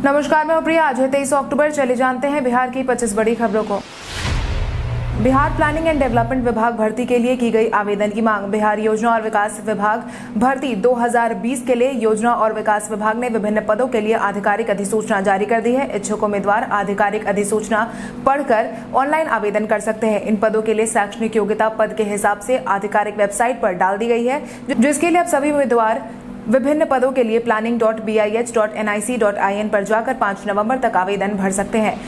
नमस्कार, मैं प्रिया। आज है 23 अक्टूबर। चले जानते हैं बिहार की 25 बड़ी खबरों को। बिहार प्लानिंग एंड डेवलपमेंट विभाग भर्ती के लिए की गई आवेदन की मांग। बिहार योजना और विकास विभाग भर्ती 2020 के लिए योजना और विकास विभाग ने विभिन्न पदों के लिए आधिकारिक अधिसूचना जारी कर दी है। इच्छुक उम्मीदवार आधिकारिक अधिसूचना पढ़कर ऑनलाइन आवेदन कर सकते हैं। इन पदों के लिए शैक्षणिक योग्यता पद के हिसाब से आधिकारिक वेबसाइट पर डाल दी गई है, जिसके लिए अब सभी उम्मीदवार विभिन्न पदों के लिए planning.bih.nic.in पर जाकर 5 नवंबर तक आवेदन भर सकते हैं।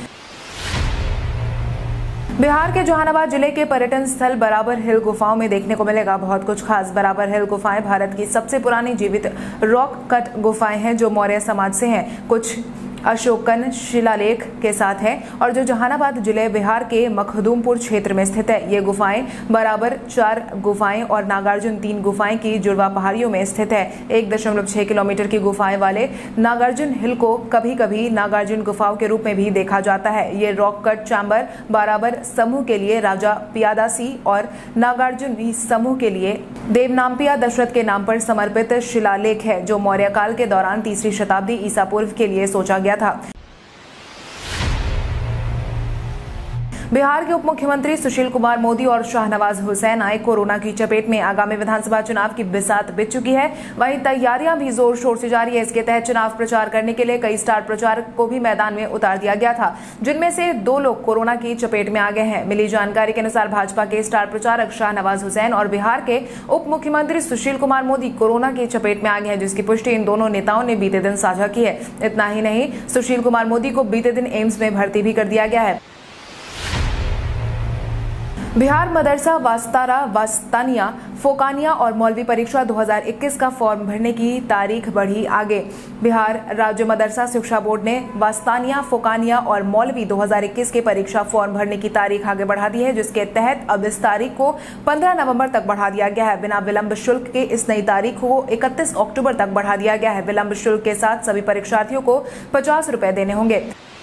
बिहार के जहानाबाद जिले के पर्यटन स्थल बराबर हिल गुफाओं में देखने को मिलेगा बहुत कुछ खास। बराबर हिल गुफाएं भारत की सबसे पुरानी जीवित रॉक कट गुफाएं हैं जो मौर्य समाज से हैं। कुछ अशोकन शिलालेख के साथ है और जो जहानाबाद जिले बिहार के मखदूमपुर क्षेत्र में स्थित है। ये गुफाएं बराबर 4 गुफाएं और नागार्जुन 3 गुफाएं की जुड़वा पहाड़ियों में स्थित है। 1.6 किलोमीटर की गुफाएं वाले नागार्जुन हिल को कभी कभी नागार्जुन गुफाओं के रूप में भी देखा जाता है। ये रॉक कट चैम्बर बराबर समूह के लिए राजा पियादासी और नागार्जुन समूह के लिए देवनामपिया दशरथ के नाम पर समर्पित शिलालेख है, जो मौर्य काल के दौरान 3री शताब्दी ईसा पूर्व के लिए सोचा गया था। बिहार के उप मुख्यमंत्री सुशील कुमार मोदी और शाहनवाज हुसैन आए कोरोना की चपेट में। आगामी विधानसभा चुनाव की बिसात बिछ चुकी है, वहीं तैयारियां भी जोर शोर से जारी है। इसके तहत चुनाव प्रचार करने के लिए कई स्टार प्रचारक को भी मैदान में उतार दिया गया था, जिनमें से 2 लोग कोरोना की चपेट में आ गए हैं। मिली जानकारी के अनुसार भाजपा के स्टार प्रचारक शाहनवाज हुसैन और बिहार के उप मुख्यमंत्री सुशील कुमार मोदी कोरोना की चपेट में आ गए हैं, जिसकी पुष्टि इन दोनों नेताओं ने बीते दिन साझा की है। इतना ही नहीं, सुशील कुमार मोदी को बीते दिन एम्स में भर्ती भी कर दिया गया है। बिहार मदरसा वास्तारा वास्तानिया फोकानिया और मौलवी परीक्षा 2021 का फॉर्म भरने की तारीख बढ़ी आगे। बिहार राज्य मदरसा शिक्षा बोर्ड ने वास्तानिया फोकानिया और मौलवी 2021 के परीक्षा फॉर्म भरने की तारीख आगे बढ़ा दी है, जिसके तहत अब इस तारीख को 15 नवंबर तक बढ़ा दिया गया है। बिना विलंब शुल्क के इस नई तारीख को 31 अक्टूबर तक बढ़ा दिया गया है। विलंब शुल्क के साथ सभी परीक्षार्थियों को 50 रुपए देने होंगे।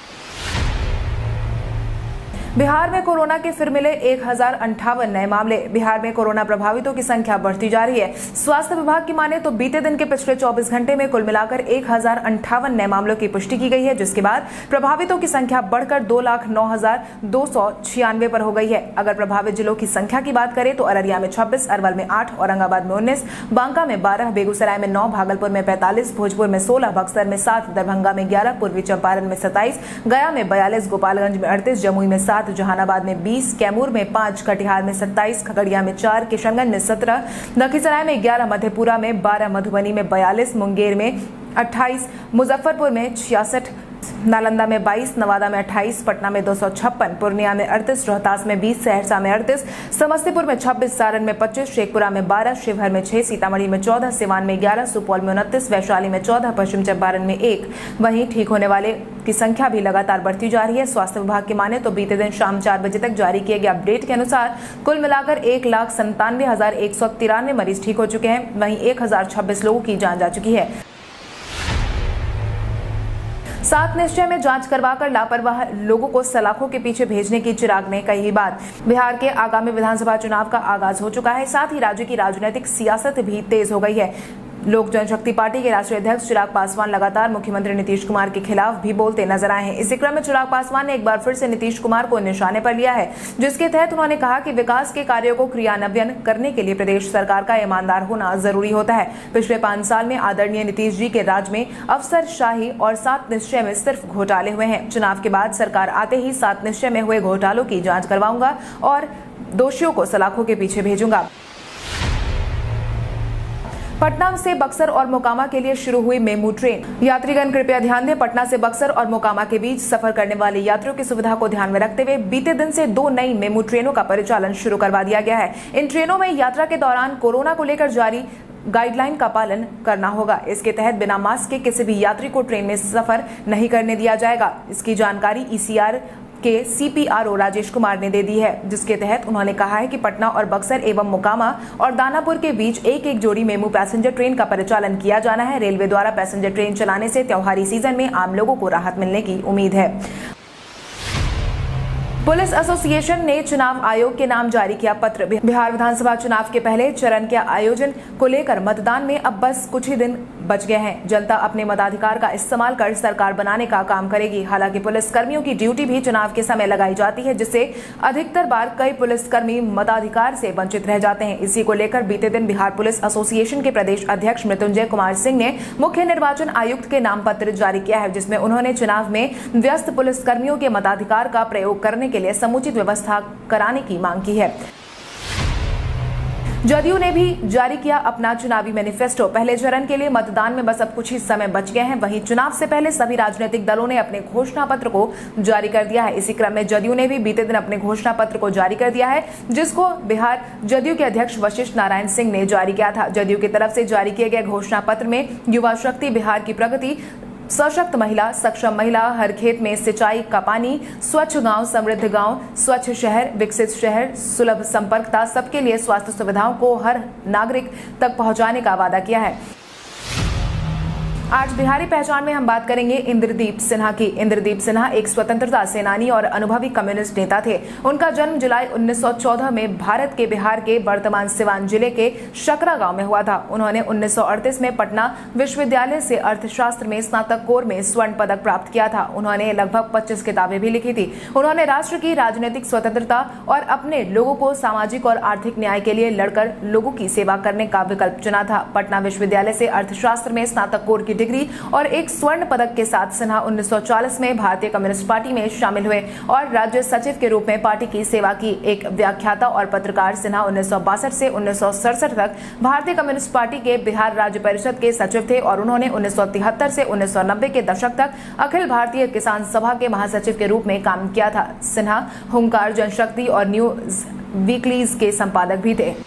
बिहार में कोरोना के फिर मिले 1058 नए मामले। बिहार में कोरोना प्रभावितों की संख्या बढ़ती जा रही है। स्वास्थ्य विभाग की माने तो बीते दिन के पिछले 24 घंटे में कुल मिलाकर 1058 नए मामलों की पुष्टि की गई है, जिसके बाद प्रभावितों की संख्या बढ़कर 2,09,296 पर हो गई है। अगर प्रभावित जिलों की संख्या की बात करें तो अररिया में 26, अरवल में 8, औरंगाबाद में 19, बांका में 12, बेगूसराय में 9, भागलपुर में 45, भोजपुर में 16, बक्सर में 7, दरभंगा में 11, पूर्वी चंपारण में 27, गया में 42, गोपालगंज में 38, जमुई में 7, जहानाबाद में 20, कैमूर में 5, कटिहार में 27, खगड़िया में 4, किशनगंज में 17, लखीसराय में 11, मधेपुरा में 12, मधुबनी में 42, मुंगेर में 28, मुजफ्फरपुर में 66, नालंदा में 22, नवादा में 28, पटना में 256, पूर्णिया में 38, रोहतास में 20, सहरसा में 38, समस्तीपुर में 26, सारण में 25, शेखपुरा में 12, शिवहर में 6, सीतामढ़ी में 14, सिवान में 11, सुपौल में 29, वैशाली में 14, पश्चिम चंपारण में 1। वहीं ठीक होने वाले की संख्या भी लगातार बढ़ती जा रही है। स्वास्थ्य विभाग की माने तो बीते दिन शाम 4 बजे तक जारी किए गए अपडेट के अनुसार कुल मिलाकर 1,97,193 मरीज ठीक हो चुके हैं। वहीं 1026 लोगों की जान जा चुकी है। 7 निश्चय में जांच करवाकर लापरवाह लोगों को सलाखों के पीछे भेजने की चिराग ने कही बात। बिहार के आगामी विधानसभा चुनाव का आगाज हो चुका है, साथ ही राज्य की राजनीतिक सियासत भी तेज हो गई है। लोक जनशक्ति पार्टी के राष्ट्रीय अध्यक्ष चिराग पासवान लगातार मुख्यमंत्री नीतीश कुमार के खिलाफ भी बोलते नजर आए हैं। इसी क्रम में चिराग पासवान ने एक बार फिर से नीतीश कुमार को निशाने पर लिया है, जिसके तहत उन्होंने कहा कि विकास के कार्यों को क्रियान्वयन करने के लिए प्रदेश सरकार का ईमानदार होना जरूरी होता है। पिछले 5 साल में आदरणीय नीतीश जी के राज में अफसरशाही और 7 निश्चय में सिर्फ घोटाले हुए हैं। चुनाव के बाद सरकार आते ही 7 निश्चय में हुए घोटालों की जाँच करवाऊंगा और दोषियों को सलाखों के पीछे भेजूंगा। पटना से बक्सर और मोकामा के लिए शुरू हुई मेमू ट्रेन। यात्रीगण कृपया ध्यान दें, पटना से बक्सर और मोकामा के बीच सफर करने वाले यात्रियों की सुविधा को ध्यान में रखते हुए बीते दिन से 2 नई मेमू ट्रेनों का परिचालन शुरू करवा दिया गया है। इन ट्रेनों में यात्रा के दौरान कोरोना को लेकर जारी गाइडलाइन का पालन करना होगा। इसके तहत बिना मास्क के किसी भी यात्री को ट्रेन में सफर नहीं करने दिया जाएगा। इसकी जानकारी ईसीआर के CPRO राजेश कुमार ने दे दी है, जिसके तहत उन्होंने कहा है कि पटना और बक्सर एवं मोकामा और दानापुर के बीच एक जोड़ी मेमू पैसेंजर ट्रेन का परिचालन किया जाना है। रेलवे द्वारा पैसेंजर ट्रेन चलाने से त्योहारी सीजन में आम लोगों को राहत मिलने की उम्मीद है। पुलिस एसोसिएशन ने चुनाव आयोग के नाम जारी किया पत्र। बिहार विधानसभा चुनाव के पहले चरण के आयोजन को लेकर मतदान में अब बस कुछ ही दिन बच गए हैं। जनता अपने मताधिकार का इस्तेमाल कर सरकार बनाने का काम करेगी। हालांकि पुलिस कर्मियों की ड्यूटी भी चुनाव के समय लगाई जाती है, जिससे अधिकतर बार कई पुलिसकर्मी मताधिकार से वंचित रह जाते हैं। इसी को लेकर बीते दिन बिहार पुलिस एसोसिएशन के प्रदेश अध्यक्ष मृत्युंजय कुमार सिंह ने मुख्य निर्वाचन आयुक्त के नाम पत्र जारी किया है, जिसमें उन्होंने चुनाव में व्यस्त पुलिसकर्मियों के मताधिकार का प्रयोग करने के लिए समुचित व्यवस्था कराने की मांग की है। जदयू ने भी जारी किया अपना चुनावी मैनिफेस्टो। पहले चरण के लिए मतदान में बस अब कुछ ही समय बच गए हैं। वहीं चुनाव से पहले सभी राजनीतिक दलों ने अपने घोषणा पत्र को जारी कर दिया है। इसी क्रम में जदयू ने भी बीते दिन अपने घोषणा पत्र को जारी कर दिया है, जिसको बिहार जदयू के अध्यक्ष वशिष्ठ नारायण सिंह ने जारी किया था। जदयू की तरफ से जारी किए गए घोषणा पत्र में युवा शक्ति, बिहार की प्रगति, सशक्त महिला, सक्षम महिला, हर खेत में सिंचाई का पानी, स्वच्छ गांव, समृद्ध गांव, स्वच्छ शहर, विकसित शहर, सुलभ संपर्कता, सबके लिए स्वास्थ्य सुविधाओं को हर नागरिक तक पहुंचाने का वादा किया है। आज बिहारी पहचान में हम बात करेंगे इंद्रदीप सिन्हा की। इंद्रदीप सिन्हा एक स्वतंत्रता सेनानी और अनुभवी कम्युनिस्ट नेता थे। उनका जन्म जुलाई 1914 में भारत के बिहार के वर्तमान सिवान जिले के शकरा गांव में हुआ था। उन्होंने 1938 में पटना विश्वविद्यालय से अर्थशास्त्र में स्नातक कोर में स्वर्ण पदक प्राप्त किया था। उन्होंने लगभग 25 किताबें भी लिखी थी। उन्होंने राष्ट्र की राजनीतिक स्वतंत्रता और अपने लोगों को सामाजिक और आर्थिक न्याय के लिए लड़कर लोगों की सेवा करने का विकल्प चुना था। पटना विश्वविद्यालय से अर्थशास्त्र में स्नातक कोर की डिग्री और एक स्वर्ण पदक के साथ सिन्हा 1940 में भारतीय कम्युनिस्ट पार्टी में शामिल हुए और राज्य सचिव के रूप में पार्टी की सेवा की। एक व्याख्याता और पत्रकार, सिन्हा 1962 से 1967 तक भारतीय कम्युनिस्ट पार्टी के बिहार राज्य परिषद के सचिव थे और उन्होंने 1973 से 1990 के दशक तक अखिल भारतीय किसान सभा के महासचिव के रूप में काम किया था। सिन्हा हुंकार, जनशक्ति और न्यूज वीकलीज के संपादक भी थे।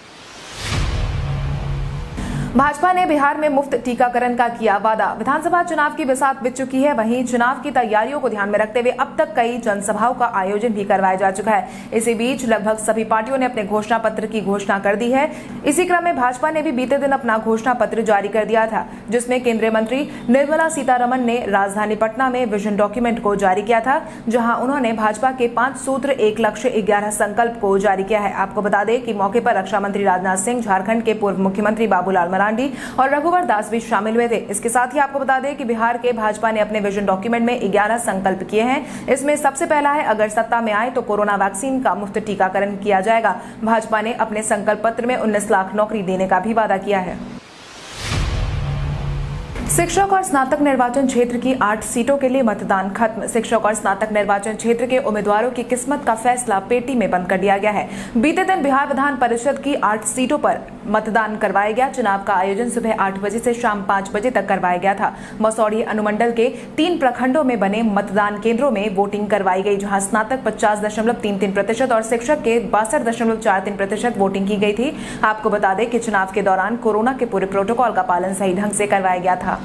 भाजपा ने बिहार में मुफ्त टीकाकरण का किया वादा। विधानसभा चुनाव की बरसात बीत चुकी है। वहीं चुनाव की तैयारियों को ध्यान में रखते हुए अब तक कई जनसभाओं का आयोजन भी करवाया जा चुका है। इसी बीच लगभग सभी पार्टियों ने अपने घोषणा पत्र की घोषणा कर दी है। इसी क्रम में भाजपा ने भी बीते दिन अपना घोषणा पत्र जारी कर दिया था, जिसमें केंद्रीय मंत्री निर्मला सीतारमण ने राजधानी पटना में विजन डॉक्यूमेंट को जारी किया था, जहां उन्होंने भाजपा के 5 सूत्र 1 लक्ष्य 11 संकल्प को जारी किया है। आपको बता दें कि मौके पर रक्षा मंत्री राजनाथ सिंह, झारखंड के पूर्व मुख्यमंत्री बाबूलाल मरांडी और रघुवर दास भी शामिल हुए थे। इसके साथ ही आपको बता दें कि बिहार के भाजपा ने अपने विजन डॉक्यूमेंट में 11 संकल्प किए हैं। इसमें सबसे पहला है, अगर सत्ता में आए तो कोरोना वैक्सीन का मुफ्त टीकाकरण किया जाएगा। भाजपा ने अपने संकल्प पत्र में 19 लाख नौकरी देने का भी वादा किया है। शिक्षक और स्नातक निर्वाचन क्षेत्र की 8 सीटों के लिए मतदान खत्म। शिक्षक और स्नातक निर्वाचन क्षेत्र के उम्मीदवारों की किस्मत का फैसला पेटी में बंद कर दिया गया है। बीते दिन बिहार विधान परिषद की 8 सीटों पर मतदान करवाया गया। चुनाव का आयोजन सुबह 8 बजे से शाम 5 बजे तक करवाया गया था। मसौढ़ी अनुमंडल के 3 प्रखंडों में बने मतदान केंद्रों में वोटिंग करवाई गई, जहां स्नातक 50.33% और शिक्षक के 62.43% वोटिंग की गई थी। आपको बता दें कि चुनाव के दौरान कोरोना के पूरे प्रोटोकॉल का पालन सही ढंग से करवाया गया था।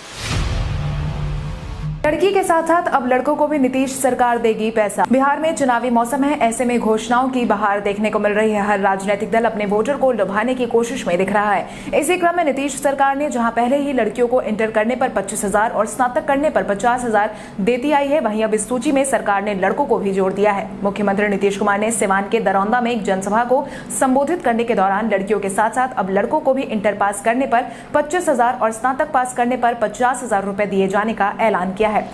लड़की के साथ साथ अब लड़कों को भी नीतीश सरकार देगी पैसा। बिहार में चुनावी मौसम है, ऐसे में घोषणाओं की बहार देखने को मिल रही है। हर राजनीतिक दल अपने वोटर को लुभाने की कोशिश में दिख रहा है। इसी क्रम में नीतीश सरकार ने जहां पहले ही लड़कियों को इंटर करने पर 25,000 और स्नातक करने पर 50,000 देती आई है, वहीं अब इस सूची में सरकार ने लड़कों को भी जोड़ दिया है। मुख्यमंत्री नीतीश कुमार ने सिवान के दरौंदा में एक जनसभा को संबोधित करने के दौरान लड़कियों के साथ साथ अब लड़कों को भी इंटर पास करने पर 25,000 और स्नातक पास करने पर 50,000 रुपए दिए जाने का ऐलान किया है।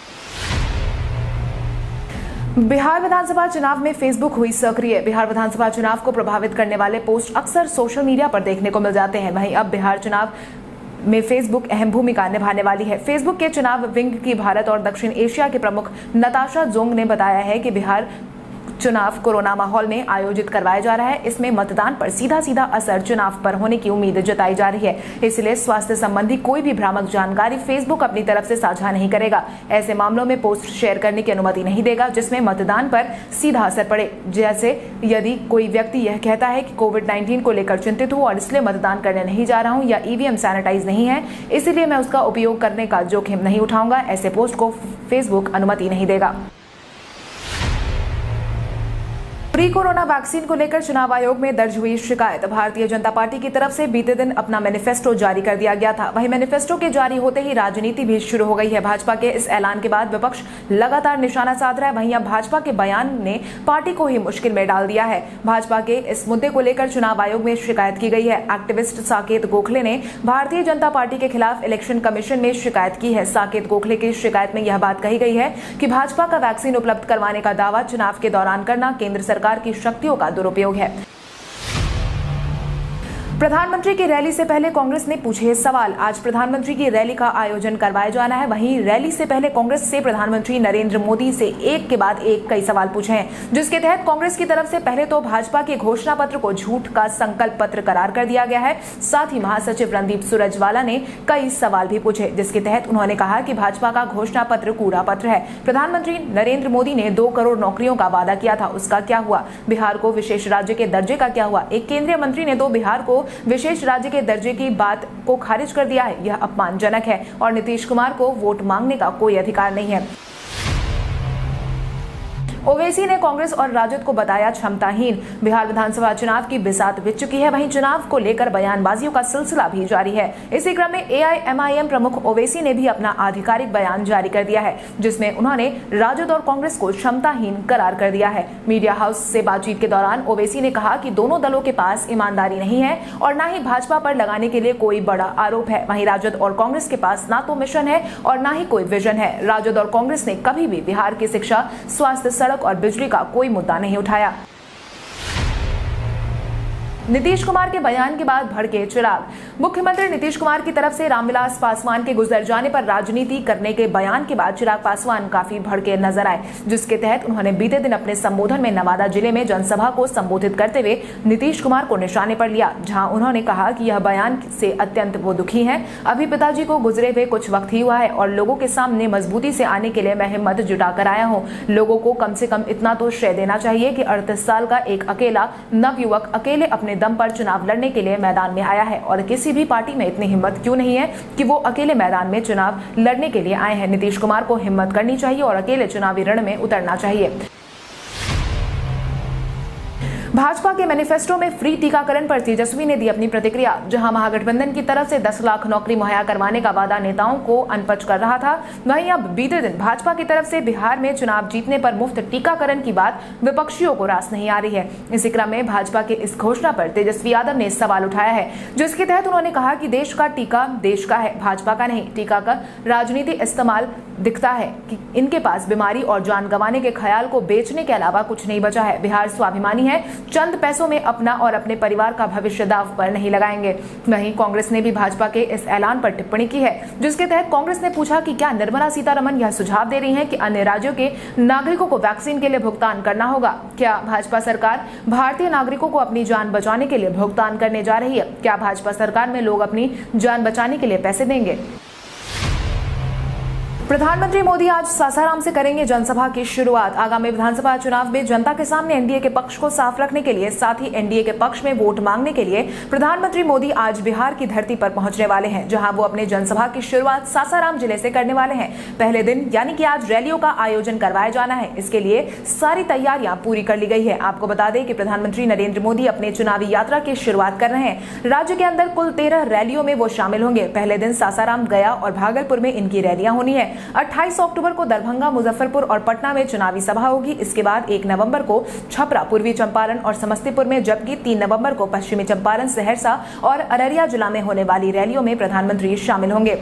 बिहार विधानसभा चुनाव में फेसबुक हुई सक्रिय। बिहार विधानसभा चुनाव को प्रभावित करने वाले पोस्ट अक्सर सोशल मीडिया पर देखने को मिल जाते हैं। वहीं अब बिहार चुनाव में फेसबुक अहम भूमिका निभाने वाली है। फेसबुक के चुनाव विंग की भारत और दक्षिण एशिया के प्रमुख नताशा जोंग ने बताया है कि बिहार चुनाव कोरोना माहौल में आयोजित करवाया जा रहा है। इसमें मतदान पर सीधा सीधा असर चुनाव पर होने की उम्मीद जताई जा रही है। इसलिए स्वास्थ्य संबंधी कोई भी भ्रामक जानकारी फेसबुक अपनी तरफ से साझा नहीं करेगा। ऐसे मामलों में पोस्ट शेयर करने की अनुमति नहीं देगा जिसमें मतदान पर सीधा असर पड़े। जैसे यदि कोई व्यक्ति यह कहता है कि कोविड-19 को लेकर चिंतित हूं और इसलिए मतदान करने नहीं जा रहा हूं, या ईवीएम सैनिटाइज नहीं है इसलिए मैं उसका उपयोग करने का जोखिम नहीं उठाऊंगा, ऐसे पोस्ट को फेसबुक अनुमति नहीं देगा। प्री कोरोना वैक्सीन को लेकर चुनाव आयोग में दर्ज हुई शिकायत। भारतीय जनता पार्टी की तरफ से बीते दिन अपना मैनिफेस्टो जारी कर दिया गया था। वहीं मैनिफेस्टो के जारी होते ही राजनीति भी शुरू हो गई है। भाजपा के इस ऐलान के बाद विपक्ष लगातार निशाना साध रहा है। वहीं अब भाजपा के बयान ने पार्टी को ही मुश्किल में डाल दिया है। भाजपा के इस मुद्दे को लेकर चुनाव आयोग में शिकायत की गई है। एक्टिविस्ट साकेत गोखले ने भारतीय जनता पार्टी के खिलाफ इलेक्शन कमीशन में शिकायत की है। साकेत गोखले की शिकायत में यह बात कही गई है कि भाजपा का वैक्सीन उपलब्ध करवाने का दावा चुनाव के दौरान करना केंद्र सरकार की शक्तियों का दुरुपयोग है। प्रधानमंत्री की रैली से पहले कांग्रेस ने पूछे सवाल। आज प्रधानमंत्री की रैली का आयोजन करवाया जाना है। वहीं रैली से पहले कांग्रेस से प्रधानमंत्री नरेंद्र मोदी से एक के बाद एक कई सवाल पूछे हैं, जिसके तहत कांग्रेस की तरफ से पहले तो भाजपा के घोषणा पत्र को झूठ का संकल्प पत्र करार कर दिया गया है। साथ ही महासचिव रणदीप सुरजवाला ने कई सवाल भी पूछे, जिसके तहत उन्होंने कहा कि भाजपा का घोषणा पत्र कूड़ा पत्र है। प्रधानमंत्री नरेंद्र मोदी ने 2 करोड़ नौकरियों का वादा किया था, उसका क्या हुआ? बिहार को विशेष राज्य के दर्जे का क्या हुआ? एक केंद्रीय मंत्री ने तो बिहार को विशेष राज्य के दर्जे की बात को खारिज कर दिया है। यह अपमानजनक है और नीतीश कुमार को वोट मांगने का कोई अधिकार नहीं है। ओवैसी ने कांग्रेस और राजद को बताया क्षमताहीन। बिहार विधानसभा चुनाव की बिसात बिछ चुकी है। वहीं चुनाव को लेकर बयानबाजियों का सिलसिला भी जारी है। इसी क्रम में एआईएमआईएम प्रमुख ओवैसी ने भी अपना आधिकारिक बयान जारी कर दिया है, जिसमें उन्होंने राजद और कांग्रेस को क्षमताहीन करार कर दिया है। मीडिया हाउस से बातचीत के दौरान ओवैसी ने कहा कि दोनों दलों के पास ईमानदारी नहीं है और न ही भाजपा पर लगाने के लिए कोई बड़ा आरोप है। वहीं राजद और कांग्रेस के पास ना तो मिशन है और न ही कोई विजन है। राजद और कांग्रेस ने कभी भी बिहार की शिक्षा, स्वास्थ्य, सड़क और बिजली का कोई मुद्दा नहीं उठाया। नीतीश कुमार के बयान के बाद भड़के चिराग। मुख्यमंत्री नीतीश कुमार की तरफ से रामविलास पासवान के गुजर जाने पर राजनीति करने के बयान के बाद चिराग पासवान काफी भड़के नजर आए, जिसके तहत उन्होंने बीते दिन अपने संबोधन में नवादा जिले में जनसभा को संबोधित करते हुए नीतीश कुमार को निशाने पर लिया, जहां उन्होंने कहा कि यह बयान से अत्यंत वो दुखी हैं। अभी पिताजी को गुजरे हुए कुछ वक्त ही हुआ है और लोगों के सामने मजबूती से आने के लिए मैं हिम्मत जुटाकर आया हूँ। लोगों को कम से कम इतना तो श्रेय देना चाहिए कि 38 साल का एक अकेला नवयुवक अकेले अपने दम पर चुनाव लड़ने के लिए मैदान में आया है और किसी भी पार्टी में इतनी हिम्मत क्यों नहीं है कि वो अकेले मैदान में चुनाव लड़ने के लिए आए हैं। नीतीश कुमार को हिम्मत करनी चाहिए और अकेले चुनावी रण में उतरना चाहिए। भाजपा के मैनिफेस्टो में फ्री टीकाकरण पर तेजस्वी ने दी अपनी प्रतिक्रिया। जहां महागठबंधन की तरफ से 10 लाख नौकरी मुहैया करवाने का वादा नेताओं को अनपच कर रहा था, वहीं अब बीते दिन भाजपा की तरफ से बिहार में चुनाव जीतने पर मुफ्त टीकाकरण की बात विपक्षियों को रास नहीं आ रही है। इसी क्रम में भाजपा के इस घोषणा पर तेजस्वी यादव ने सवाल उठाया है, जिसके तहत उन्होंने कहा कि देश का टीका देश का है, भाजपा का नहीं। टीका का राजनीति इस्तेमाल दिखता है कि इनके पास बीमारी और जान गंवाने के ख्याल को बेचने के अलावा कुछ नहीं बचा है। बिहार स्वाभिमानी है, चंद पैसों में अपना और अपने परिवार का भविष्य दांव पर नहीं लगाएंगे। वहीं कांग्रेस ने भी भाजपा के इस ऐलान पर टिप्पणी की है, जिसके तहत कांग्रेस ने पूछा कि क्या निर्मला सीतारमण यह सुझाव दे रही हैं कि अन्य राज्यों के नागरिकों को वैक्सीन के लिए भुगतान करना होगा? क्या भाजपा सरकार भारतीय नागरिकों को अपनी जान बचाने के लिए भुगतान करने जा रही है? क्या भाजपा सरकार में लोग अपनी जान बचाने के लिए पैसे देंगे? प्रधानमंत्री मोदी आज सासाराम से करेंगे जनसभा की शुरुआत। आगामी विधानसभा चुनाव में जनता के सामने एनडीए के पक्ष को साफ रखने के लिए, साथ ही एनडीए के पक्ष में वोट मांगने के लिए प्रधानमंत्री मोदी आज बिहार की धरती पर पहुंचने वाले हैं, जहां वो अपने जनसभा की शुरुआत सासाराम जिले से करने वाले हैं। पहले दिन यानी कि आज रैलियों का आयोजन करवाया जाना है। इसके लिए सारी तैयारियां पूरी कर ली गई है। आपको बता दें कि प्रधानमंत्री नरेंद्र मोदी अपने चुनावी यात्रा की शुरुआत कर रहे हैं। राज्य के अंदर कुल 13 रैलियों में वो शामिल होंगे। पहले दिन सासाराम, गया और भागलपुर में इनकी रैलियां होनी है। 28 अक्टूबर को दरभंगा, मुजफ्फरपुर और पटना में चुनावी सभा होगी। इसके बाद 1 नवंबर को छपरा, पूर्वी चंपारण और समस्तीपुर में, जबकि 3 नवंबर को पश्चिमी चंपारण, सहरसा और अररिया जिला में होने वाली रैलियों में प्रधानमंत्री शामिल होंगे।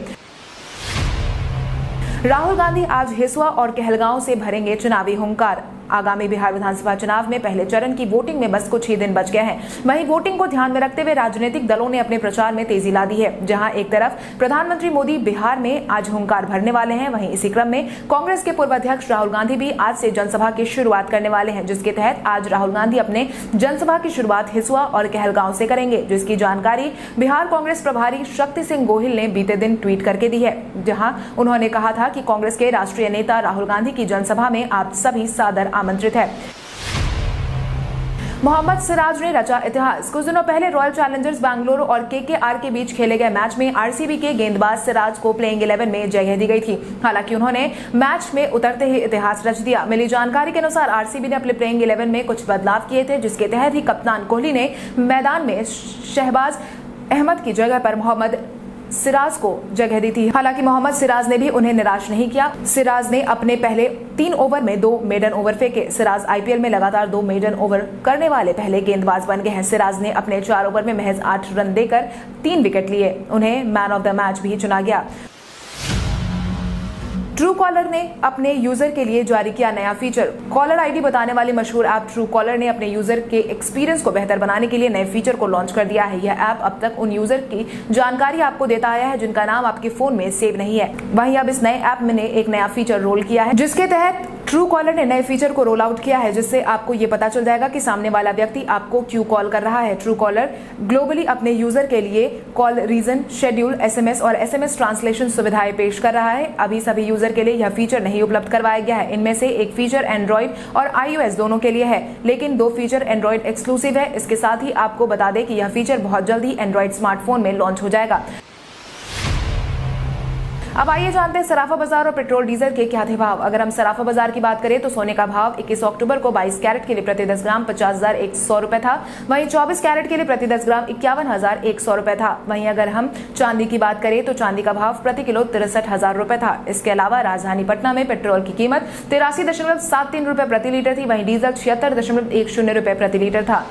राहुल गांधी आज हिसुआ और कहलगांव से भरेंगे चुनावी हुंकार। आगामी बिहार विधानसभा चुनाव में पहले चरण की वोटिंग में बस कुछ ही दिन बच गए हैं। वहीं वोटिंग को ध्यान में रखते हुए राजनीतिक दलों ने अपने प्रचार में तेजी ला दी है। जहां एक तरफ प्रधानमंत्री मोदी बिहार में आज हुंकार भरने वाले हैं, वहीं इसी क्रम में कांग्रेस के पूर्व अध्यक्ष राहुल गांधी भी आज से जनसभा की शुरुआत करने वाले हैं, जिसके तहत आज राहुल गांधी अपने जनसभा की शुरुआत हिसुआ और कहलगांव से करेंगे, जिसकी जानकारी बिहार कांग्रेस प्रभारी शक्ति सिंह गोहिल ने बीते दिन ट्वीट करके दी है। जहां उन्होंने कहा था कि कांग्रेस के राष्ट्रीय नेता राहुल गांधी की जनसभा में आप सभी सादर आमंत्रित है। मोहम्मद सिराज ने रचा इतिहास। कुछ दिनों पहले रॉयल चैलेंजर्स बैंगलोर और केकेआर के बीच खेले गए मैच में आरसीबी के गेंदबाज सिराज को प्लेइंग 11 में जगह दी गई थी। हालांकि उन्होंने मैच में उतरते ही इतिहास रच दिया। मिली जानकारी के अनुसार आरसीबी ने अपने प्लेइंग 11 में कुछ बदलाव किए थे, जिसके तहत ही कप्तान कोहली ने मैदान में शहबाज अहमद की जगह पर मोहम्मद सिराज को जगह दी थी। हालांकि मोहम्मद सिराज ने भी उन्हें निराश नहीं किया। सिराज ने अपने पहले 3 ओवर में 2 मेडन ओवर फेंके। सिराज आईपीएल में लगातार 2 मेडन ओवर करने वाले पहले गेंदबाज बन गए हैं। सिराज ने अपने 4 ओवर में महज 8 रन देकर 3 विकेट लिए। उन्हें मैन ऑफ द मैच भी चुना गया। ट्रू कॉलर ने अपने यूजर के लिए जारी किया नया फीचर। कॉलर आईडी बताने वाली मशहूर ऐप ट्रू कॉलर ने अपने यूजर के एक्सपीरियंस को बेहतर बनाने के लिए नए फीचर को लॉन्च कर दिया है। यह ऐप अब तक उन यूजर की जानकारी आपको देता आया है जिनका नाम आपके फोन में सेव नहीं है। वहीं अब इस नए ऐप में एक नया फीचर रोल किया है, जिसके तहत ट्रू कॉलर ने नए फीचर को रोल आउट किया है, जिससे आपको ये पता चल जाएगा कि सामने वाला व्यक्ति आपको क्यों कॉल कर रहा है। ट्रू कॉलर ग्लोबली अपने यूजर के लिए कॉल रीजन, शेड्यूल, एसएमएस और एसएमएस ट्रांसलेशन सुविधाएं पेश कर रहा है। अभी सभी यूजर के लिए यह फीचर नहीं उपलब्ध करवाया गया है। इनमें से एक फीचर एंड्रॉइड और iOS दोनों के लिए है, लेकिन 2 फीचर एंड्रॉइड एक्सक्लूसिव है। इसके साथ ही आपको बता दें कि यह फीचर बहुत जल्द ही एंड्रॉइड स्मार्टफोन में लॉन्च हो जाएगा। अब आइए जानते हैं सराफा बाजार और पेट्रोल डीजल के क्या थे भाव। अगर हम सराफा बाजार की बात करें तो सोने का भाव 21 अक्टूबर को 22 कैरेट के लिए प्रति 10 ग्राम 50,100 रुपए था। वहीं 24 कैरेट के लिए प्रति 10 ग्राम 51,100 रुपए था। वहीं अगर हम चांदी की बात करें तो चांदी का भाव प्रति किलो 63,000 रुपए था। इसके अलावा राजधानी पटना में पेट्रोल की कीमत 83.73 रुपए प्रति लीटर थी। वहीं डीजल 76.10 रुपए प्रति लीटर था।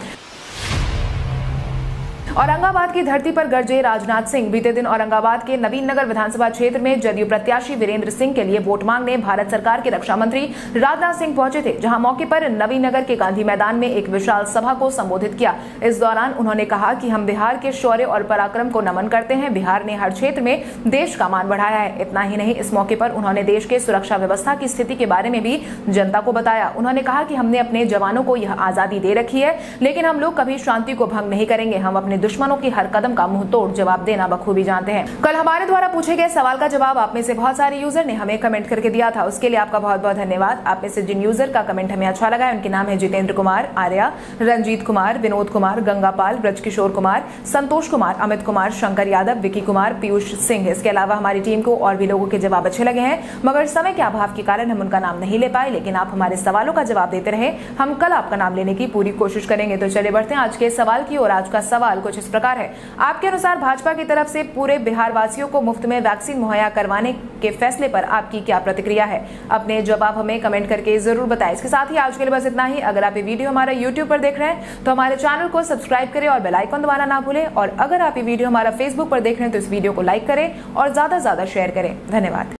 औरंगाबाद की धरती पर गरजे राजनाथ सिंह। बीते दिन औरंगाबाद के नवीन नगर विधानसभा क्षेत्र में जदयू प्रत्याशी वीरेंद्र सिंह के लिए वोट मांगने भारत सरकार के रक्षा मंत्री राजनाथ सिंह पहुंचे थे, जहां मौके पर नवीन नगर के गांधी मैदान में एक विशाल सभा को संबोधित किया। इस दौरान उन्होंने कहा कि हम बिहार के शौर्य और पराक्रम को नमन करते हैं। बिहार ने हर क्षेत्र में देश का मान बढ़ाया है। इतना ही नहीं, इस मौके पर उन्होंने देश के सुरक्षा व्यवस्था की स्थिति के बारे में भी जनता को बताया। उन्होंने कहा कि हमने अपने जवानों को यह आजादी दे रखी है, लेकिन हम लोग कभी शांति को भंग नहीं करेंगे। हम अपने दुश्मनों की हर कदम का मुंह तोड़ जवाब देना बखूबी जानते हैं। कल हमारे द्वारा पूछे गए सवाल का जवाब आप में से बहुत सारे यूजर ने हमें कमेंट करके दिया था। उसके लिए आपका बहुत बहुत धन्यवाद। आप में से जिन यूजर का कमेंट हमें अच्छा लगा है उनके नाम है जितेंद्र कुमार, आर्या, रंजीत कुमार, विनोद कुमार, गंगापाल, ब्रजकिशोर कुमार, संतोष कुमार, अमित कुमार, शंकर यादव, विकी कुमार, पीयूष सिंह। इसके अलावा हमारी टीम को और भी लोगों के जवाब अच्छे लगे हैं, मगर समय के अभाव के कारण हम उनका नाम नहीं ले पाए। लेकिन आप हमारे सवालों का जवाब देते रहे, हम कल आपका नाम लेने की पूरी कोशिश करेंगे। तो चलिए बढ़ते हैं आज के सवाल की ओर। आज का सवाल कुछ इस प्रकार है। आपके अनुसार भाजपा की तरफ से पूरे बिहार वासियों को मुफ्त में वैक्सीन मुहैया करवाने के फैसले पर आपकी क्या प्रतिक्रिया है? अपने जवाब हमें कमेंट करके जरूर बताएं। इसके साथ ही आज के लिए बस इतना ही। अगर आप ये वीडियो हमारा YouTube पर देख रहे हैं तो हमारे चैनल को सब्सक्राइब करें और बेल आइकन दबाना ना भूलें। और अगर आप ये वीडियो हमारा Facebook पर देख रहे हैं तो इस वीडियो को लाइक करें और ज्यादा से ज्यादा शेयर करें। धन्यवाद।